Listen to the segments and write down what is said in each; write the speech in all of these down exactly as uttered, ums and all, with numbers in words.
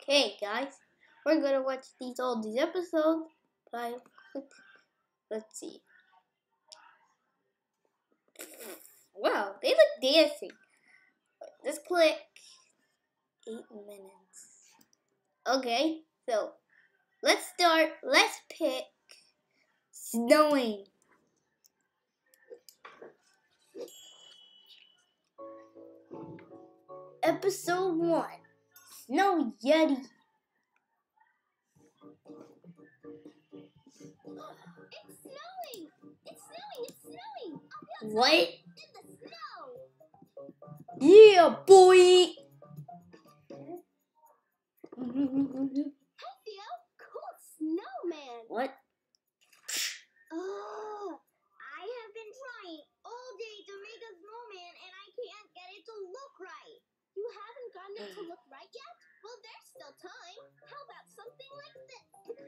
Okay, guys, we're gonna watch these all these episodes. But let's see. Wow, they look dancing. Just click eight minutes. Okay, so let's start. Let's pick snowing. Episode one, Snow Yeti. It's snowing! It's snowing! It's snowing! I'll be What? in the snow! Yeah, boy! Hey, Theo! Cool snowman! What? Oh, I have been trying all day to make a snowman and I can't get it to look right. You haven't gotten it to look right yet? Well, there's still time. How about something like this?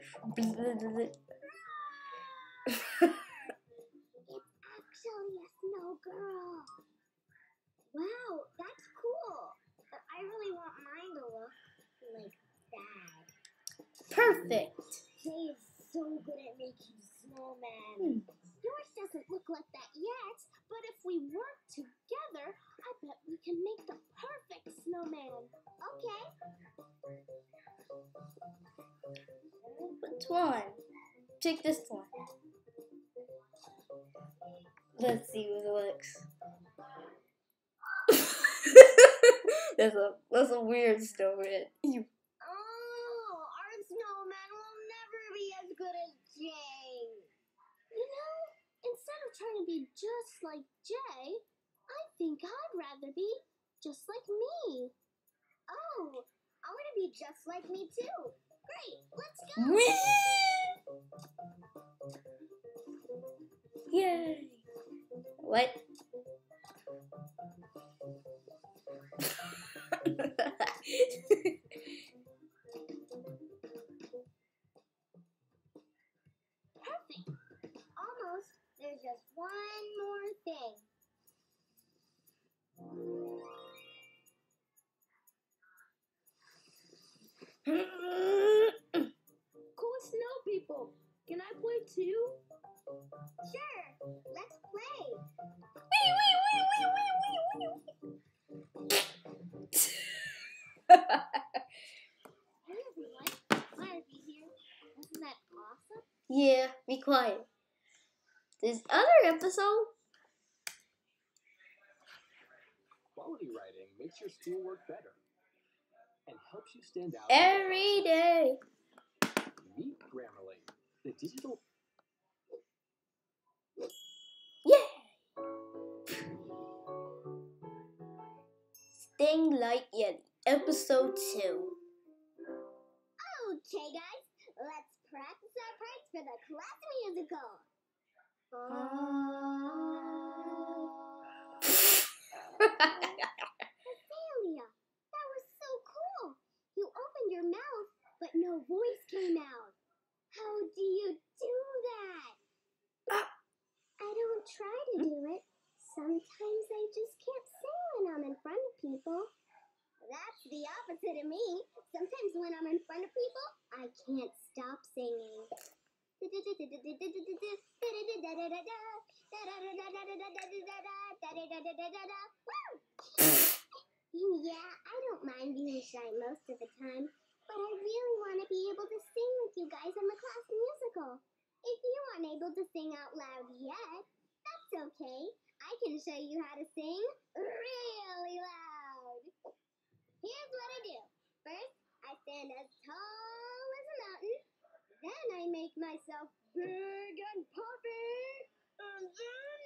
It's actually a snow girl. Wow, that's cool. But I really want mine to look like that. Perfect. Jay is so good at making snowmen. Hmm. Yours doesn't look like that yet, but if we work together, I bet we can make the perfect snowman. Okay. Which one? Pick this one. Let's see what it looks. that's a that's a weird snowman. You. Oh, our snowman will never be as good as Jay. You know, instead of trying to be just like Jay, I think I'd rather be just like me. Oh, I want to be just like me too. Great, let's go. Yay! What? Perfect. Almost. There's just one more thing. Cool snow people. Can I play too? Sure. Let's play. Wee, wee, wee, wee, wee, wee, wee. Hey everyone. Glad to be here. Wasn't that awesome? Yeah, be quiet. This other episode. Quality writing makes your schoolwork better and helps you stand out. Every day. Meet Grammarly, the digital. Yeah. Sting Like Yeti, episode two. Okay, guys. Let's practice our parts for the class musical. Ophelia, that was so cool. You opened your mouth, but no voice came out. How do you do that? I don't try to do it. Sometimes I just can't sing when I'm in front of people. That's the opposite of me. Sometimes when I'm in front of people, I can't stop singing. Yeah, I don't mind being shy most of the time, but I really want to be able to sing with you guys in the class musical. If you aren't able to sing out loud yet, that's okay. I can show you how to sing really loud. Here's what I do. First, I stand as tall as a mountain. Then I make myself big and puffy. And then...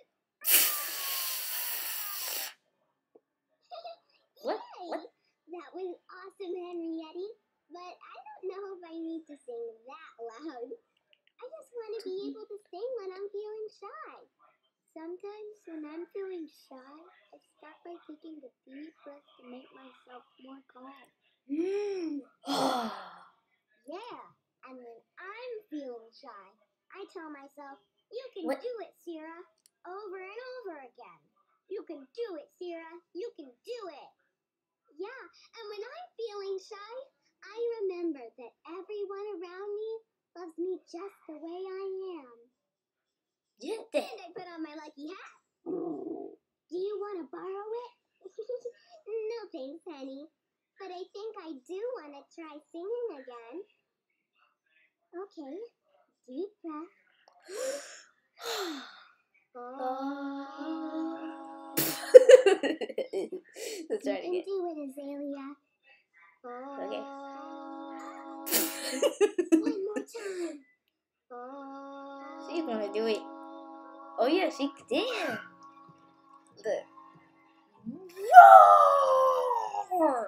What? Yay! What? That was awesome, Henriette. But I don't know if I need to sing that loud. I just want to be able to sing when I'm feeling shy. Sometimes when I'm feeling shy, I start by taking a deep breath to make myself more calm. Yeah, and when I'm feeling shy, I tell myself, you can What? do it, Sierra, over and over again. You can do it, Sierra. You can do it. Yeah, and when I'm feeling shy, I remember loves me just the way I am. Get that. And I put on my lucky hat. Do you want to borrow it? No thanks, honey. But I think I do want to try singing again. Okay, deep breath. Oh. Let's try it You again. can do it, Azalea. Okay. One more time. She's gonna do it. Oh yeah, she did. Look. Roar!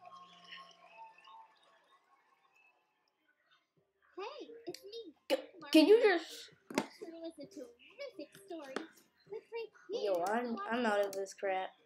Hey, it's me. Can you just? Actually, it was a terrific story. Looks like Yo, I'm I'm out of this crap.